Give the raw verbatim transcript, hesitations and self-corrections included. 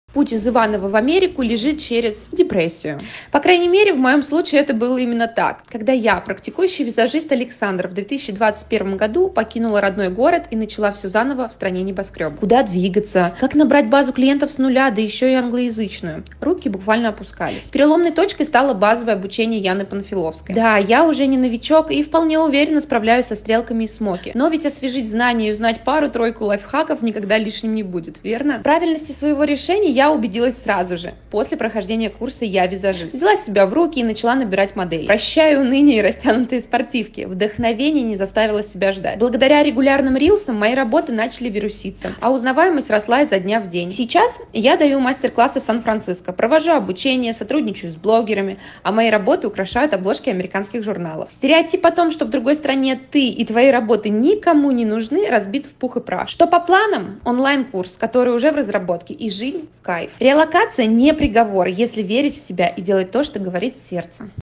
Путь из Иваново в Америку лежит через депрессию. По крайней мере, в моем случае это было именно так. Когда я, практикующий визажист Александр, в две тысячи двадцать первом году покинула родной город и начала все заново в стране небоскреб. Куда двигаться? Как набрать базу клиентов с нуля, да еще и англоязычную? Руки буквально опускались. Переломной точкой стало базовое обучение Яны Панфиловской. Да, я уже не новичок и вполне уверенно справляюсь со стрелками и смоки. Но ведь освежить знания и узнать пару-тройку лайфхаков никогда лишним не будет, верно? В правильности своего решения я убедилась сразу же, после прохождения курса «Я визажист». Взяла себя в руки и начала набирать модели. Прощаю уныние и растянутые спортивки. Вдохновение не заставило себя ждать. Благодаря регулярным рилсам мои работы начали вируситься, а узнаваемость росла изо дня в день. Сейчас я даю мастер-классы в Сан-Франциско, провожу обучение, сотрудничаю с блогерами, а мои работы украшают обложки американских журналов. Стереотип о том, что в другой стране ты и твои работы никому не нужны, разбит в пух и прах. Что по планам? Онлайн-курс, который уже в разработке, и жизнь в кайф. Релокация не приговор, если верить в себя и делать то, что говорит сердце.